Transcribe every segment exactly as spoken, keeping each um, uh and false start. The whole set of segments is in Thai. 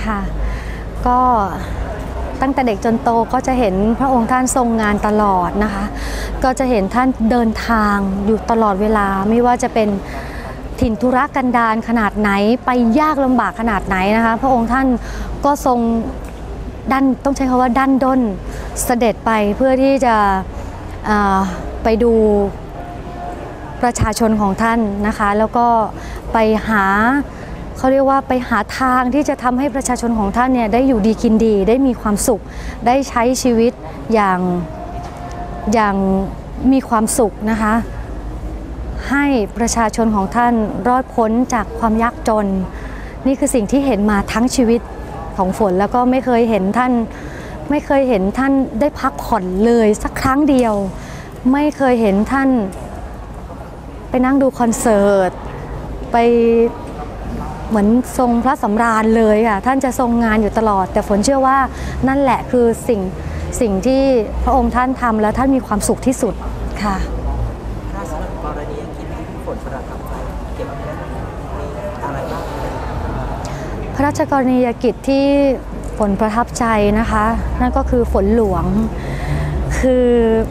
ค่ะก็ตั้งแต่เด็กจนโตก็จะเห็นพระองค์ท่านทรงงานตลอดนะคะก็จะเห็นท่านเดินทางอยู่ตลอดเวลาไม่ว่าจะเป็นถิ่นธุรกันดารขนาดไหนไปยากลำบากขนาดไหนนะคะพระองค์ท่านก็ทรงดันต้องใช้คำว่าดันด้นเสด็จไปเพื่อที่จะไปดูประชาชนของท่านนะคะแล้วก็ไปหาเขาเรียกว่าไปหาทางที่จะทำให้ประชาชนของท่านเนี่ยได้อยู่ดีกินดีได้มีความสุขได้ใช้ชีวิตอย่างอย่างมีความสุขนะคะให้ประชาชนของท่านรอดพ้นจากความยากจนนี่คือสิ่งที่เห็นมาทั้งชีวิตของฝนแล้วก็ไม่เคยเห็นท่านไม่เคยเห็นท่านได้พักผ่อนเลยสักครั้งเดียวไม่เคยเห็นท่านไปนั่งดูคอนเสิร์ตไปเหมือนทรงพระสำราญเลยค่ะท่านจะทรงงานอยู่ตลอดแต่ฝนเชื่อว่านั่นแหละคือสิ่งสิ่งที่พระองค์ท่านทำแล้วท่านมีความสุขที่สุดค่ะพระราชกรณียกิจที่ฝนประทับใจเกี่ยวกับเรื่องมีอะไรบ้างพระราชกรณียกิจที่ฝนประทับใจนะคะนั่นก็คือฝนหลวงคือ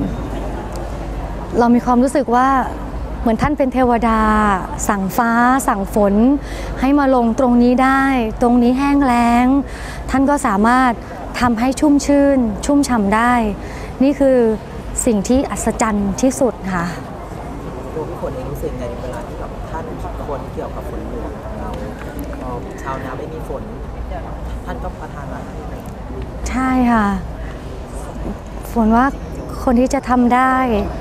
เรามีความรู้สึกว่าเหมือนท่านเป็นเทวดาสั่งฟ้าสั่งฝนให้มาลงตรงนี้ได้ตรงนี้แห้งแล้งท่านก็สามารถทำให้ชุ่มชื่นชุ่มฉ่ำได้นี่คือสิ่งที่อัศจรรย์ที่สุดค่ะตัวพี่ฝนเองรู้สึกไงเวลาที่แบบท่านคิดค้นเกี่ยวกับฝนหลวงของเราพอชาวนาไม่มีฝนท่านก็ประทานมาให้ใช่ค่ะฝนว่าคนที่จะทำได้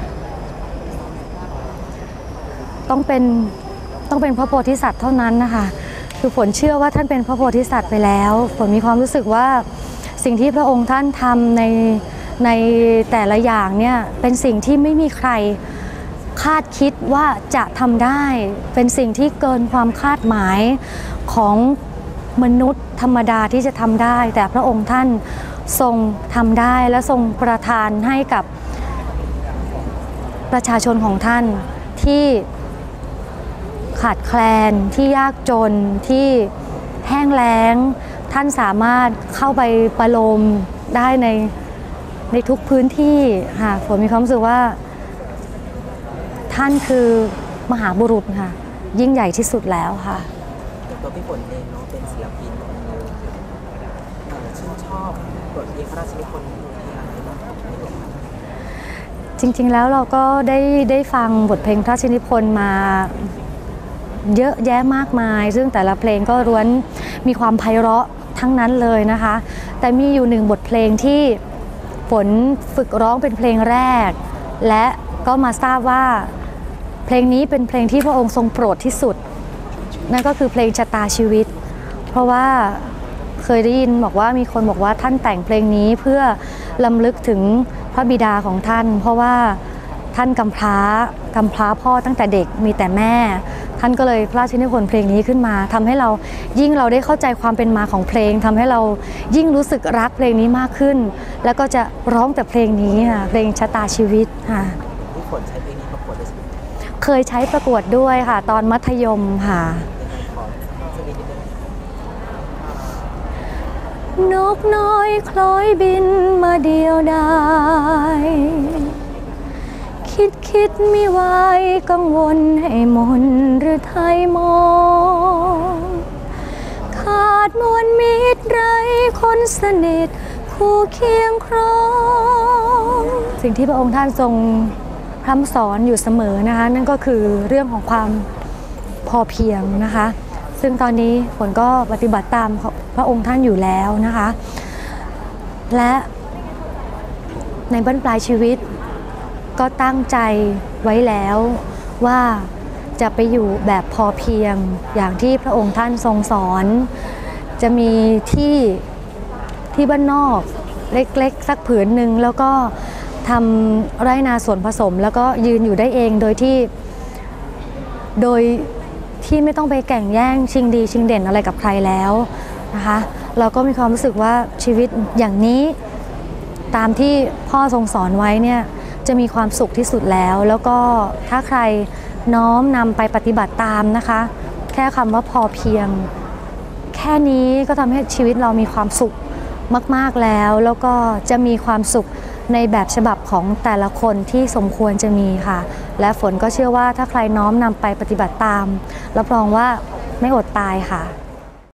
ต้องเป็นต้องเป็นพระโพธิสัตว์เท่านั้นนะคะคือฝนเชื่อว่าท่านเป็นพระโพธิสัตว์ไปแล้วฝนมีความรู้สึกว่าสิ่งที่พระองค์ท่านทำในในแต่ละอย่างเนี่ยเป็นสิ่งที่ไม่มีใครคาดคิดว่าจะทำได้เป็นสิ่งที่เกินความคาดหมายของมนุษย์ธรรมดาที่จะทำได้แต่พระองค์ท่านทรงทำได้และทรงประทานให้กับประชาชนของท่านที่ขาดแคลนที่ยากจนที่แห้งแล้งท่านสามารถเข้าไปประโลมได้ในในทุกพื้นที่ค่ะฝนมีความรู้สึกว่าท่านคือมหาบุรุษค่ะยิ่งใหญ่ที่สุดแล้วค่ะตัวพี่ฝนเองเนาะเป็นศิลปินคนหนึ่งชื่นชอบบทเพลงพระราชนิพนธ์อะไรบ้างจริงๆแล้วเราก็ได้ได้ฟังบทเพลงพระราชนิพนธ์มาเยอะแยะมากมายซึ่งแต่ละเพลงก็ล้วนมีความไพเราะทั้งนั้นเลยนะคะแต่มีอยู่หนึ่งบทเพลงที่ฝนฝึกร้องเป็นเพลงแรกและก็มาทราบว่าเพลงนี้เป็นเพลงที่พระองค์ทรงโปรดที่สุดนั่นก็คือเพลงชะตาชีวิตเพราะว่าเคยได้ยินบอกว่ามีคนบอกว่าท่านแต่งเพลงนี้เพื่อรำลึกถึงพระบิดาของท่านเพราะว่าท่านกำพร้ากำพร้าพ่อตั้งแต่เด็กมีแต่แม่ท่านก็เลยพระราชนิพนธ์เพลงนี้ขึ้นมาทำให้เรายิ่งเราได้เข้าใจความเป็นมาของเพลงทำให้เรายิ่งรู้สึกรักเพลงนี้มากขึ้นแล้วก็จะร้องแต่เพลงนี้ค่ะเพลงชะตาชีวิตค่ะพี่ฝนใช้เพลงนี้ประกวดด้วยเคยใช้ประกวดด้วยค่ะตอนมัธยมค่ะนกน้อยคล้อยบินมาเดียวดายคิดคิดมิไหวกังวลให้มนหรือไทยมองขาดมวลมิตรไรคนสนิทคู่เคียงครองสิ่งที่พระองค์ท่านทรงพร่ำสอนอยู่เสมอนะคะนั่นก็คือเรื่องของความพอเพียงนะคะซึ่งตอนนี้ฝนก็ปฏิบัติตามพระองค์ท่านอยู่แล้วนะคะและในบั้นปลายชีวิตก็ตั้งใจไว้แล้วว่าจะไปอยู่แบบพอเพียงอย่างที่พระองค์ท่านทรงสอนจะมีที่ที่บ้านนอกเล็กๆสักผืนหนึ่งแล้วก็ทำไร่นาสวนผสมแล้วก็ยืนอยู่ได้เองโดยที่โดยที่ไม่ต้องไปแข่งแย่งชิงดีชิงเด่นอะไรกับใครแล้วนะคะเราก็มีความรู้สึกว่าชีวิตอย่างนี้ตามที่พ่อทรงสอนไว้เนี่ยจะมีความสุขที่สุดแล้วแล้วก็ถ้าใครน้อมนำไปปฏิบัติตามนะคะแค่คำว่าพอเพียงแแค่นี้ก็ทำให้ชีวิตเรามีความสุขมากๆแล้วแล้วก็จะมีความสุขในแบบฉบับของแต่ละคนที่สมควรจะมีค่ะและฝนก็เชื่อว่าถ้าใครน้อมนำไปปฏิบัติตามรับรองว่าไม่อดตายค่ะ